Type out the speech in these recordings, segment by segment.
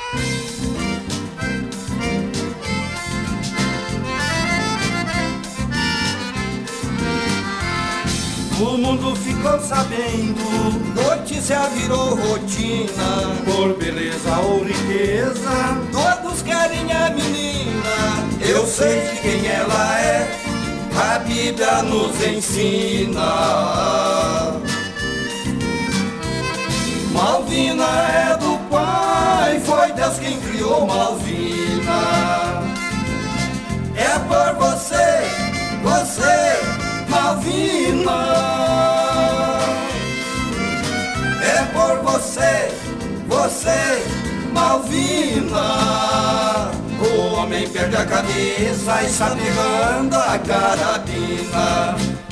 O mundo ficou sabendo, notícia virou rotina. por beleza ou riqueza, Todos querem a menina, eu sei de quem ela é, a Bíblia nos ensina. Malvina é do pai, foi Deus quem criou Malvina. É por você, Malvina. É por você, Malvina. O homem perde a cabeça e está pegando a carabina.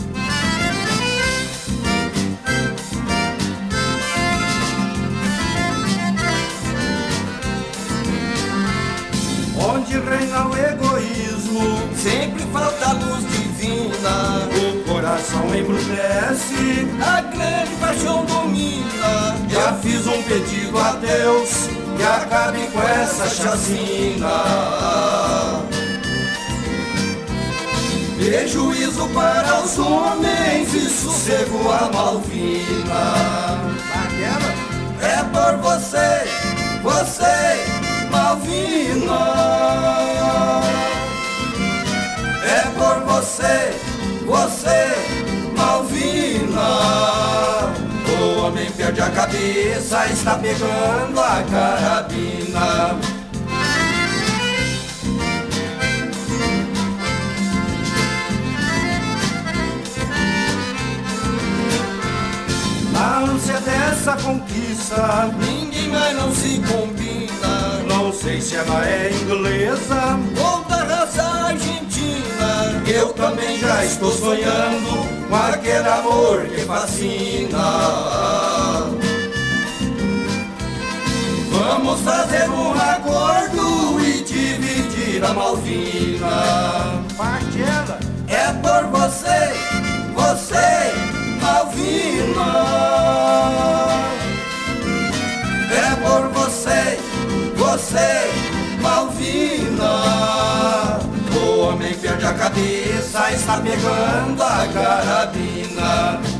onde reina o egoísmo, Sempre falta luz divina. o coração embrutece. A grande paixão domina. Já fiz um pedido a Deus que acabe com essa chacina. Dê juízo para os homens e sossego a Malvina. É por você, Malvina. É por você, Malvina. O homem perde a cabeça, está pegando a carabina. Na ânsia dessa conquista, Ninguém mais não se combina. não sei se ela é inglesa, Ou da raça argentina. Eu também já estou sonhando com aquele amor que fascina. Vamos fazer um acordo e dividir a Malvina. parte ela. É por você, Malvina. É por você, Malvina. O homem perde a cabeça, está pegando a carabina.